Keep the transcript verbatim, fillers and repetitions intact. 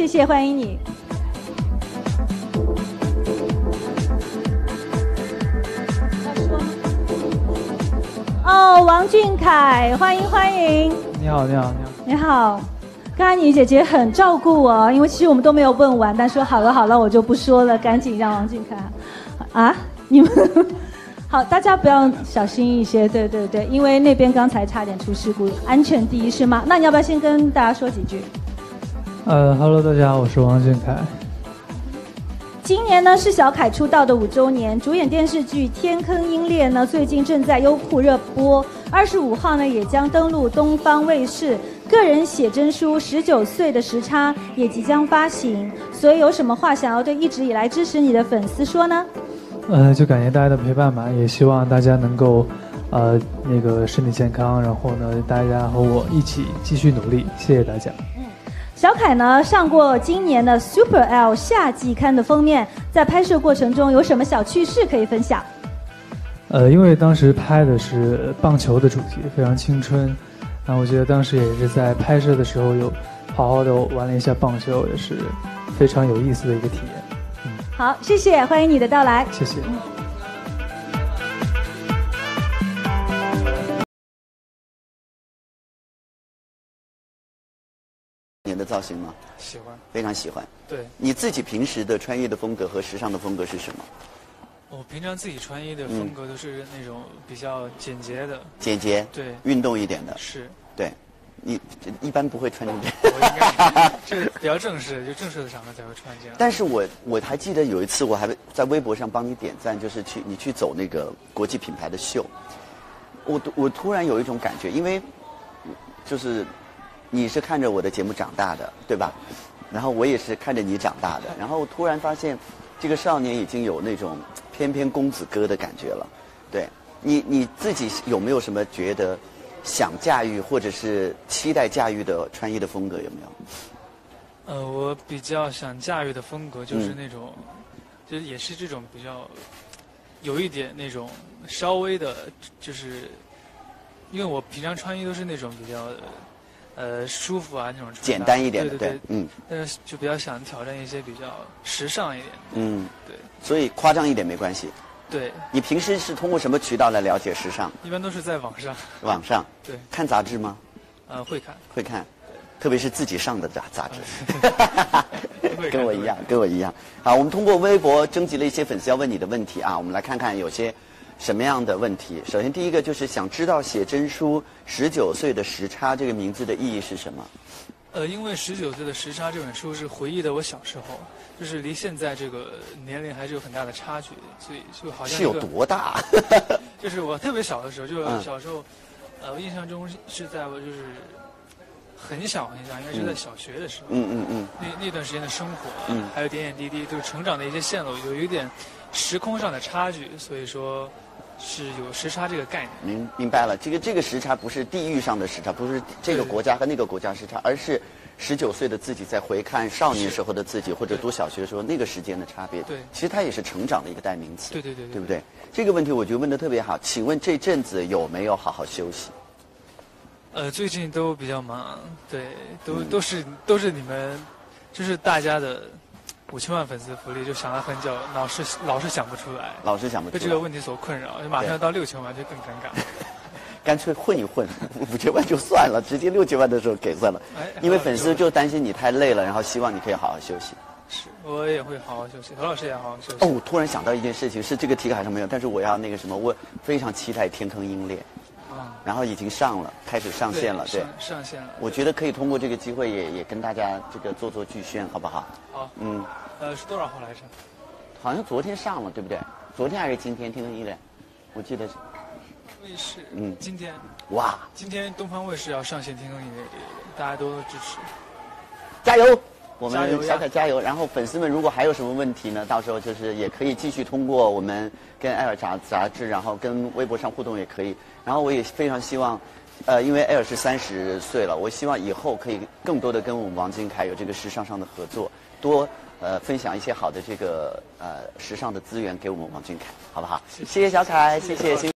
谢谢，欢迎你。哦，王俊凯，欢迎欢迎。 你好，你好，你好。 你好，刚才你姐姐很照顾我，因为其实我们都没有问完，但说好了好了，我就不说了，赶紧让王俊凯。啊，你们好，大家不要小心一些，对对对，因为那边刚才差点出事故，安全第一是吗？那你要不要先跟大家说几句？ 呃哈喽，大家好，我是王俊凯。 今年呢是小凯出道的五周年，主演电视剧《天坑鹰猎》呢，最近正在优酷热播。二十五号呢也将登陆东方卫视。个人写真书《十九岁的时差》也即将发行，所以有什么话想要对一直以来支持你的粉丝说呢？ 呃，就感谢大家的陪伴吧，也希望大家能够，呃，那个身体健康，然后呢，大家和我一起继续努力，谢谢大家。 小凯呢上过今年的 Super L 夏季刊的封面，在拍摄过程中有什么小趣事可以分享？ 呃，因为当时拍的是棒球的主题，非常青春，然后我觉得当时也是在拍摄的时候有好好的玩了一下棒球，也是非常有意思的一个体验。嗯， 好，谢谢，欢迎你的到来。 谢谢。嗯年的造型吗？ 喜欢， 非常喜欢。 对， 你自己平时的穿衣的风格和时尚的风格是什么？ 我平常自己穿衣的风格都是那种比较简洁的， 简洁， 对， 运动一点的。 是， 对，你一般不会穿这种。 我应该是比较正式，就正式的场合才会穿这样。 但是我我还记得有一次，我还在微博上帮你点赞，就是去你去走那个国际品牌的秀，我我突然有一种感觉，因为就是你是看着我的节目长大的，对吧？然后我也是看着你长大的，然后我突然发现，这个少年已经有那种翩翩公子哥的感觉了。对你你自己有没有什么觉得想驾驭或者是期待驾驭的穿衣的风格有没有？ 呃，我比较想驾驭的风格就是那种，嗯、就是也是这种比较有一点那种稍微的，就是因为我平常穿衣都是那种比较。呃，舒服啊，那种简单一点的， 对对对， 嗯， 但是就比较想挑战一些比较时尚一点的， 嗯， 对， 所以夸张一点没关系。 对， 你平时是通过什么渠道来了解时尚？ 一般都是在网上。 网上， 对， 看杂志吗？ 呃，会看， 会看，特别是自己上的杂杂志， 呃、 跟我一样，跟我一样。好，我们通过微博征集了一些粉丝要问你的问题啊，我们来看看有些。什么样的问题？首先，第一个就是想知道写真书《十九岁的时差》这个名字的意义是什么？ 呃，因为《十九岁的时差》这本书是回忆的我小时候，就是离现在这个年龄还是有很大的差距，所以就好像是有多大？ 就是我特别小的时候，就小时候，嗯、呃，我印象中是在我就是很小很小，应该是在小学的时候， 嗯嗯嗯， 那那段时间的生活， 嗯， 还有点点滴滴，就是成长的一些线路，有一点时空上的差距，所以说。是有时差这个概念。 明明白了，这个这个时差不是地域上的时差，不是这个国家和那个国家时差，而是十九岁的自己在回看少年时候的自己，或者读小学的时候那个时间的差别。 对， 其实它也是成长的一个代名词。 对对对对， 对不对？这个问题我觉得问得特别好。请问这阵子有没有好好休息？ 呃，最近都比较忙，对，都、嗯、都是都是你们，就是大家的。五千万粉丝福利就想了很久，老是老是想不出来， 老是想不出来， 被这个问题所困扰，就马上要到六千万就更尴尬。 干脆混一混，五千万就算了，直接六千万的时候给算了。哎，因为粉丝就担心你太累了，然后希望你可以好好休息。 是，我也会好好休息，何老师也好好休息。 哦，我突然想到一件事情，是这个题卡上没有，但是我要那个什么，我非常期待《天坑鹰猎》。啊，然后已经上了，开始上线了，对， 对上, 上线了。 我觉得可以通过这个机会也，也也跟大家这个做做剧宣，好不好？ 好， 嗯， 呃，是多少号来着？ 好像昨天上了，对不对？昨天还是今天？天坑鹰猎，我记得是。 卫视， 嗯， 今天。 哇！ 今天东方卫视要上线《天坑鹰猎》，大家都支持， 加油！我们小凯加油！然后粉丝们如果还有什么问题呢，到时候就是也可以继续通过我们跟艾尔杂杂志，然后跟微博上互动也可以。然后我也非常希望，呃，因为艾尔是三十岁了，我希望以后可以更多的跟我们王俊凯有这个时尚上的合作，多呃分享一些好的这个呃时尚的资源给我们王俊凯，好不好？谢谢小凯，谢谢。